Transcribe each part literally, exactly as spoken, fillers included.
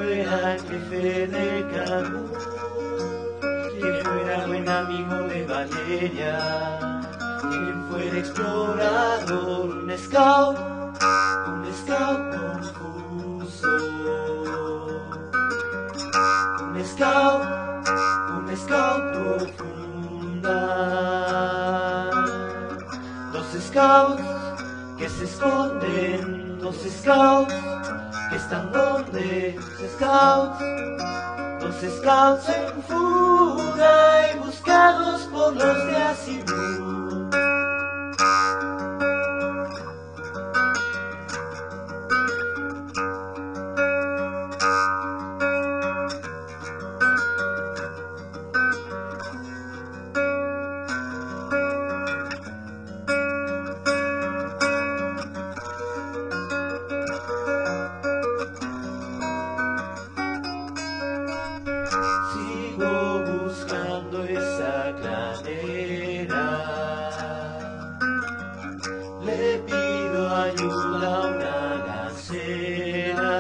fuera el jefe de Camus, quien fuera buen amigo de Valeria, quien fuera explorador, un scout, un scout confuso, un scout, un scout profunda, dos scouts que se esconden, dos scouts que están donde, dos scouts, dos scouts en fuga y buscados por los de Asimov. Sigo buscando esa cladera, le pido ayuda a una gacela,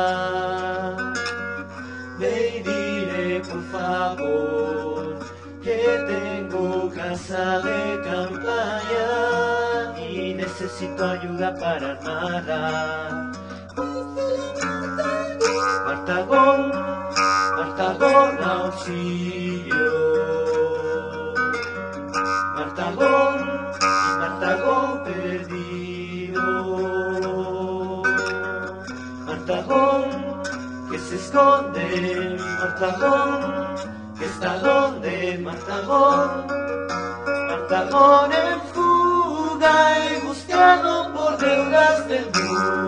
le diré por favor que tengo casa de campaña y necesito ayuda para armarla. Martagón, Martagón, auxilio. Martagón y Martagón perdido. Martagón que se esconde, Martagón que está donde, Martagón. Martagón en fuga y buscado por deudas del mundo.